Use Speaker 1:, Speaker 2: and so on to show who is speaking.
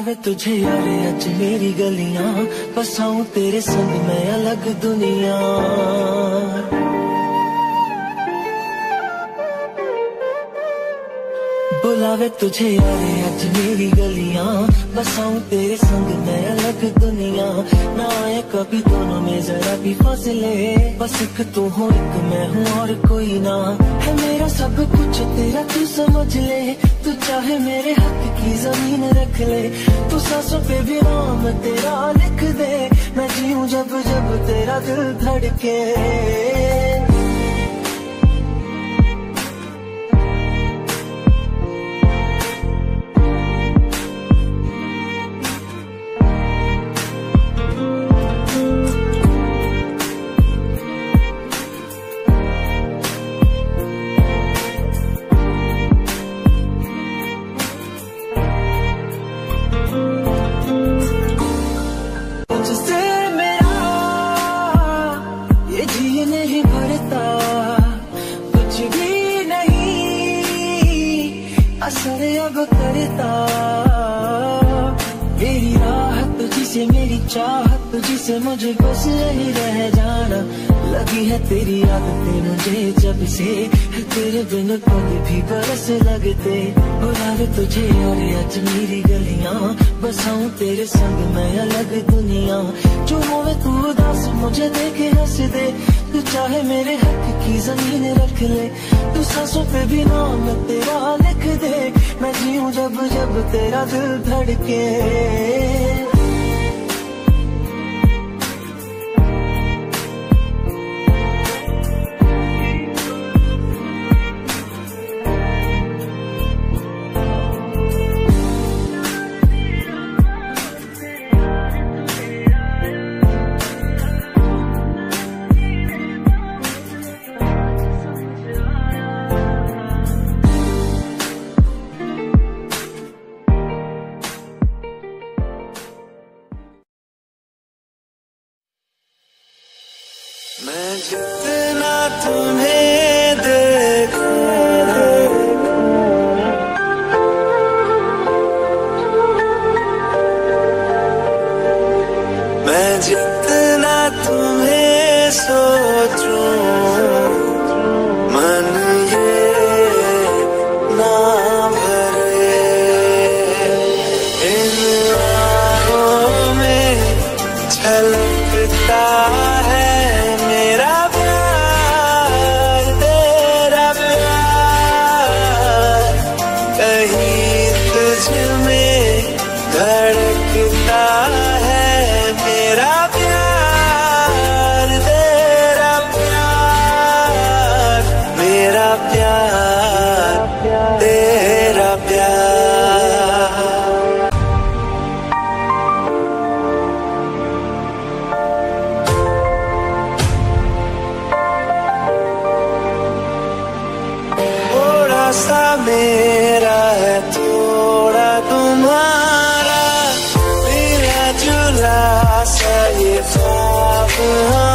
Speaker 1: बुलावे तुझे यारे अज मेरी गलियां, बसाऊं तेरे संग मैं अलग दुनिया। बुलावे तुझे यारे अज मेरी गलियां, बसाऊं तेरे संग मैं अलग दुनिया। ना आए कभी दोनों में जरा भी फासले, बस एक तू हो एक मैं हूँ और कोई ना। है मेरा सब कुछ तेरा तू समझ ले, तू चाहे मेरे हक की जमीन रख ले। तू सांसों पे भी नाम तेरा लिख दे, मैं जीऊं जब जब तेरा दिल धड़के। असर अब करता मेरी राहत तुझसे, मेरी चाहत तुझसे, मुझे बस यही रह जाना। लगी है तेरी आदतें मुझे जब से, तेरे बिन पल भी बरस लगते। बुलावे तुझे और आज मेरी गलियां, बसाऊं तेरे संग मैं अलग दुनिया। जो होवे तू उदास मुझे देखे हंस दे, तू चाहे मेरे हक की जमीन रख ले। तू सांसों पे भी नाम तेरा लिख दे, मैं जीऊं जब जब तेरा दिल धड़के। मैं जितना तुम्हें देखूं, मैं जितना तुम्हें सोचूं, मन ये ना भरे। इन आँखों में छलकता है मेरा प्यार, तेरा प्यार। कहीं तुझ में धड़कता है मेरा प्यार, तेरा प्यार। मेरा प्यार, तेरा प्यार। सा मेरा है थोड़ा तुम्हारा, मेरा जुला सा ये ख्वाब।